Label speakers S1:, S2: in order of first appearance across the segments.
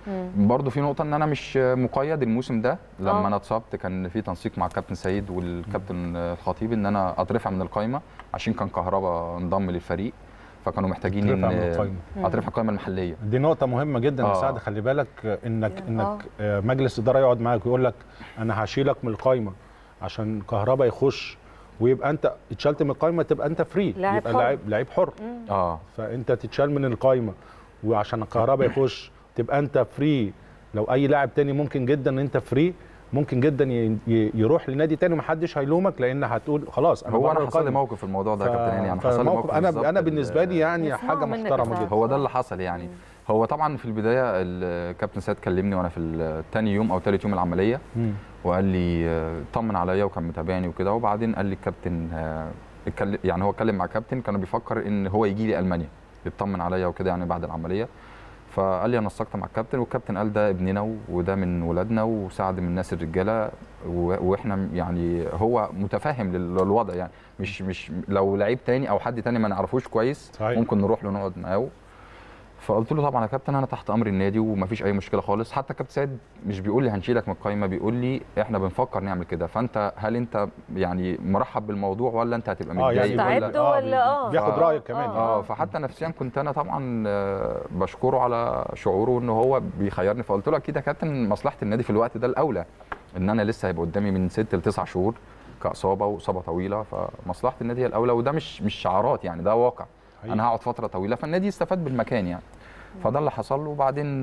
S1: برضو في نقطه ان انا مش مقيد الموسم ده. لما انا اتصبت كان في تنسيق مع الكابتن سيد والكابتن الخطيب ان انا اترفع من القائمه، عشان كان كهربا انضم للفريق، فكانوا محتاجين ان اترفع من القائمه المحليه.
S2: دي نقطه مهمه جدا يا سعد، خلي بالك انك مجلس اداره يقعد معاك ويقول لك انا هشيلك من القائمه عشان كهربا يخش، ويبقى انت اتشالت من القائمه تبقى انت فري، يبقى لعيب حر. فانت تتشال من القائمه وعشان الكهرباء يخش تبقى انت فري. لو اي لاعب تاني ممكن جدا ان انت فري، ممكن جدا يروح لنادي تاني ومحدش هيلومك، لان هتقول خلاص
S1: انا حصل لي موقف في الموضوع ده يا كابتن هاني. يعني حصل لي موقف
S2: انا بالنسبه لي يعني حاجه محترمه جدا.
S1: هو ده اللي حصل يعني. هو طبعا في البدايه الكابتن سيد كلمني وانا في ثاني يوم او ثالث يوم العمليه، وقال لي طمن عليا وكان متابعني وكده. وبعدين قال لي الكابتن يعني هو اتكلم مع الكابتن، كان بيفكر ان هو يجي لي المانيا يطمن عليا وكده يعني بعد العمليه. فقال لي انا نسقت مع الكابتن، والكابتن قال ده ابننا وده من ولادنا وسعد من الناس الرجاله، واحنا يعني هو متفاهم للوضع يعني. مش لو لعيب تاني او حد تاني ما نعرفوش كويس صحيح. ممكن نروح له نقعد معاه. فقلت له طبعا يا كابتن انا تحت امر النادي ومفيش اي مشكله خالص. حتى كابتن سيد مش بيقول لي هنشيلك من القايمه، بيقول لي احنا بنفكر نعمل كده، فانت هل انت يعني مرحب بالموضوع ولا انت هتبقى متضايق
S3: ولا
S2: بياخد رايك كمان.
S1: فحتى نفسيا كنت انا طبعا بشكره على شعوره ان هو بيخيرني. فقلت له اكيد يا كابتن مصلحه النادي في الوقت ده الاولى، ان انا لسه هيبقى قدامي من 6 ل 9 شهور كاصابه واصابه طويله، فمصلحه النادي هي الاولى. وده مش شعارات يعني، ده واقع. انا هقعد فتره طويله فالنادي يستفاد بالمكان يعني. فده اللي حصل له. وبعدين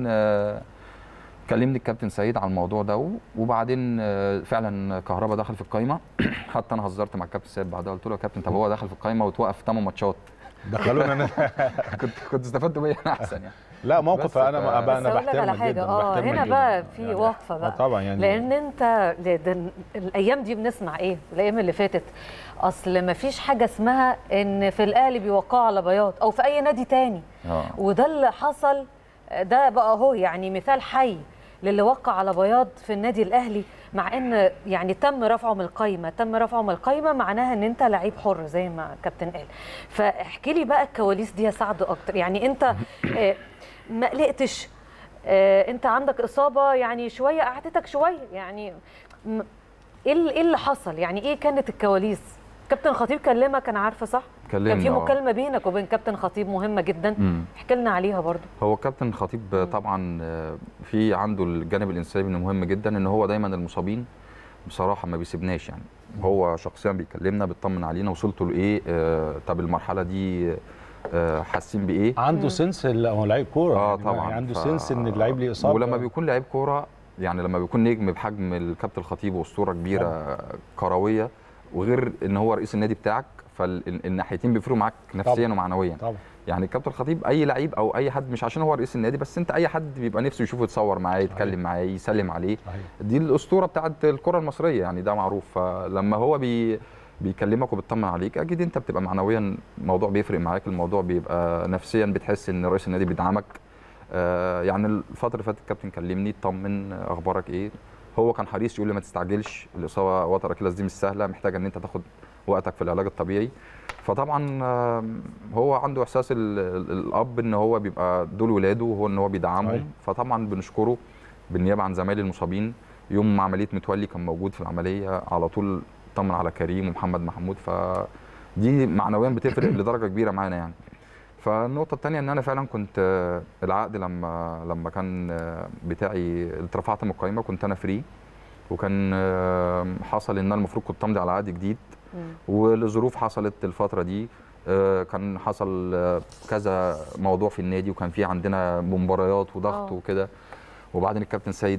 S1: كلمني الكابتن سيد على الموضوع ده، وبعدين فعلا كهربا دخل في القايمه. حتى انا هزرت مع الكابتن سيد بعدها، قلت له يا كابتن طب هو دخل في القايمه وتوقف 8 ماتشات
S2: دخلونا انا
S1: كنت استفدت بيه احسن يعني.
S2: لا موقف انا بحترمك جدا.
S3: هنا بقى في وقفه بقى
S2: طبعا يعني،
S3: لان انت الايام دي بنسمع ايه الايام اللي فاتت، اصل ما فيش حاجه اسمها ان في الاهلي بيوقعوا على بياض او في اي نادي تاني. وده اللي حصل، ده بقى هو يعني مثال حي للي وقع على بياض في النادي الاهلي، مع ان يعني تم رفعه من القايمه، معناها ان انت لعيب حر زي ما الكابتن قال. فاحكي لي بقى الكواليس دي يا سعد اكتر، يعني انت ما قلقتش؟ انت عندك اصابه يعني شويه قعدتك شويه يعني، ايه اللي حصل يعني؟ ايه كانت الكواليس؟ كابتن خطيب كلمك انا عارفه صح؟ كان في مكالمه بينك وبين كابتن خطيب مهمه جدا، احكي لنا عليها برضو.
S1: هو كابتن خطيب طبعا في عنده الجانب الانساني انه مهم جدا، ان هو دايما المصابين بصراحه ما بيسيبناش يعني. هو شخصيا بيكلمنا بيطمن علينا وصلتوا لايه، طب المرحله دي حاسين بايه.
S2: عنده سنس، هو لعيب كوره
S1: يعني طبعا
S2: يعني عنده سنس ان اللعيب ليه اصابه.
S1: ولما بيكون لعيب كوره يعني، لما بيكون نجم بحجم الكابتن الخطيب واسطوره كبيره كرويه، وغير ان هو رئيس النادي بتاعك، فالناحيتين بيفرقوا معاك نفسيا ومعنويا.
S2: طبعا
S1: يعني الكابتن الخطيب اي لعيب او اي حد، مش عشان هو رئيس النادي بس، انت اي حد بيبقى نفسه يشوفه يتصور معاه يتكلم معاه يسلم عليه. دي الاسطوره بتاعت الكره المصريه يعني، ده معروف. فلما هو بيكلمك وبيطمن عليك، اكيد انت بتبقى معنويا الموضوع بيفرق معاك، الموضوع بيبقى نفسيا بتحس ان رئيس النادي بيدعمك. يعني الفتره اللي فاتت الكابتن كلمني اطمن اخبارك ايه. هو كان حريص يقول لي ما تستعجلش، الاصابه وتر اكيلس دي مش سهله، محتاجه ان انت تاخد وقتك في العلاج الطبيعي. فطبعا هو عنده احساس الاب ان هو بيبقى دول ولاده وهو ان هو بيدعمهم. فطبعا بنشكره بالنيابه عن زمايلي المصابين. يوم عمليه متولي كان موجود في العمليه على طول، طمن على كريم ومحمد محمود. فدي معنويا بتفرق لدرجه كبيره معانا يعني. فالنقطه الثانيه ان انا فعلا كنت العقد لما كان بتاعي اترفعت من القايمه كنت انا فري، وكان حصل ان انا المفروض كنت امضي على عقد جديد، ولظروف حصلت الفتره دي كان حصل كذا موضوع في النادي، وكان في عندنا مباريات وضغط وكده. وبعدين الكابتن سيد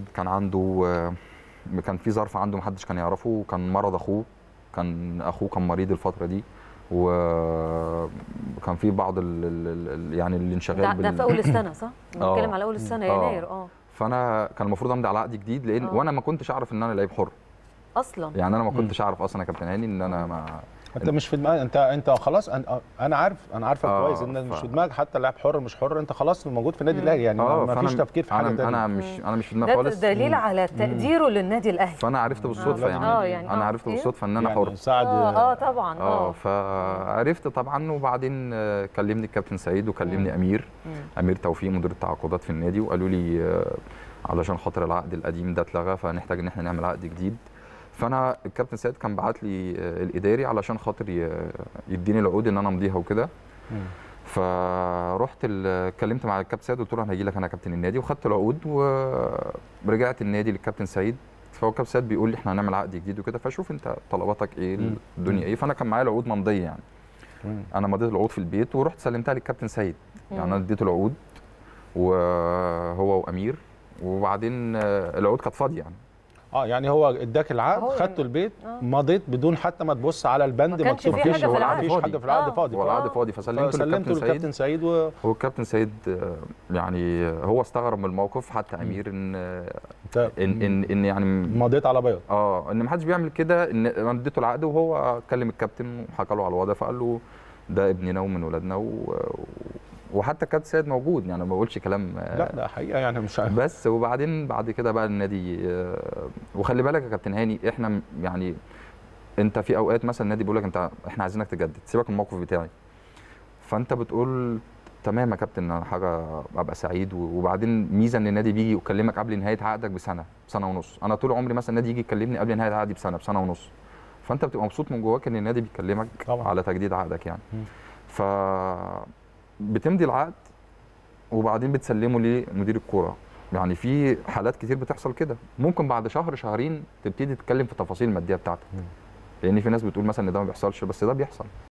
S1: كان في ظرف عنده محدش كان يعرفه، وكان مرض اخوه، كان مريض الفتره دي، وكان في بعض يعني الانشغال
S3: ده في اول السنه صح؟ بنتكلم على اول السنه يناير.
S1: فانا كان المفروض امضي على عقد جديد، لان وانا ما كنتش اعرف ان انا لعيب حر
S3: اصلا.
S1: يعني انا ما كنتش اعرف اصلا يا كابتن هاني ان انا ما
S2: انت مش في دماغك، انت خلاص، انا عارفك كويس ان مش في دماغك حتى لاعب حر مش حر، انت خلاص موجود في النادي الاهلي يعني ما فيش تفكير في حاجه ثانيه.
S1: انا مش في دماغي خالص.
S3: ده دليل على تقديره للنادي الاهلي.
S1: فانا عرفت بالصدفه يعني انا عرفت بالصدفه ان انا حر.
S2: سعد
S3: طبعا
S1: فعرفت طبعا. وبعدين كلمني الكابتن سعيد وكلمني امير توفيق مدير التعاقدات في النادي، وقالوا لي علشان خاطر العقد القديم ده اتلغى فنحتاج ان احنا نعمل عقد جديد. فانا الكابتن سيد كان بعت لي الاداري علشان خاطر يديني العقود ان انا امضيها وكده. فرحت اتكلمت مع الكابتن سيد قلت له انا هاجي لك انا كابتن النادي، وخدت العقود ورجعت النادي للكابتن سيد. فهو الكابتن سيد بيقول لي احنا هنعمل عقد جديد وكده، فشوف انت طلباتك ايه الدنيا ايه. فانا كان معايا العقود ممضيه يعني. انا مضيت العقود في البيت ورحت سلمتها للكابتن سيد. يعني انا اديته العقود وهو وامير، وبعدين العقود كانت فاضيه يعني.
S2: يعني هو اداك العقد خدته البيت مضيت بدون حتى ما تبص على البند
S3: مكتوب فيه. مفيش
S2: حاجه في العقد فاضي.
S1: هو العقد فاضي. فسلمته للكابتن سعيد. هو الكابتن سعيد يعني هو استغرب من الموقف حتى امير ان يعني
S2: مضيت على بياض.
S1: ان ما حدش بيعمل كده. ان انا اديته العقد وهو كلم الكابتن وحكى له على الوضع، فقال له ده ابننا ومن ولادنا وحتى الكابتن سيد موجود يعني ما بقولش كلام.
S2: لا ده حقيقه يعني مش عارف.
S1: بس وبعدين بعد كده بقى النادي. وخلي بالك يا كابتن هاني، احنا يعني انت في اوقات مثلا النادي بيقول لك احنا عايزينك تجدد، سيبك من الموقف بتاعي. فانت بتقول تمام يا كابتن انا حاجه ابقى سعيد. وبعدين ميزه ان النادي بيجي يكلمك قبل نهايه عقدك بسنه ونص. انا طول عمري مثلا النادي يجي يكلمني قبل نهايه عقدي بسنه ونص. فانت بتبقى مبسوط من جواك ان النادي بيكلمك طبعا على تجديد عقدك يعني. بتمضي العقد وبعدين بتسلمه لمدير الكوره. يعني في حالات كتير بتحصل كده، ممكن بعد شهر شهرين تبتدي تتكلم في التفاصيل الماديه بتاعتك. لان في ناس بتقول مثلا ان ده ما بيحصلش، بس ده بيحصل.